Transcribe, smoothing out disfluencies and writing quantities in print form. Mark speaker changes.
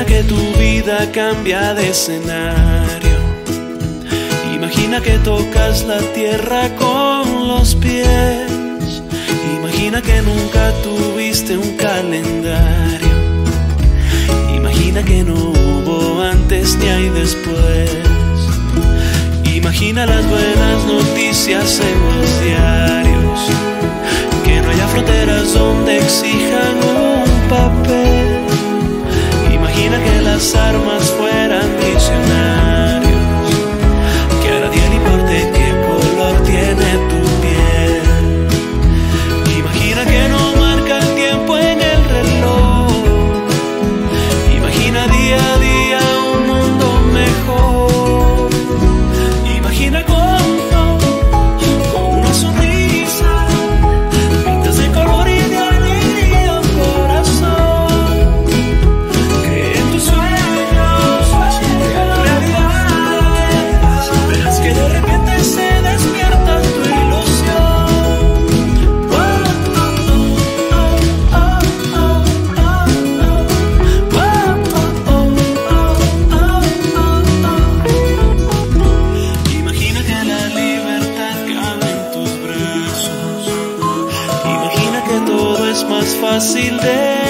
Speaker 1: Imagina que tu vida cambia de escenario. Imagina que tocas la tierra con los pies. Imagina que nunca tuviste un calendario. Imagina que no hubo antes ni hay después. Imagina las buenas noticias en los diarios. Que no haya fronteras donde exijan un papel. Imagina que las armas fueran misionarios. Que a nadie le importe qué color tiene tu piel. Imagina que no marca el tiempo en el reloj. Imagina día a día un mundo mejor. Imagina con una sonrisa, pintas de color y de alegría un corazón. Cree en tus sueños, realidad. Verás que de repente se despierta tu ilusión. Imagina que la libertad cabe en tus brazos. Imagina que todo es más fácil de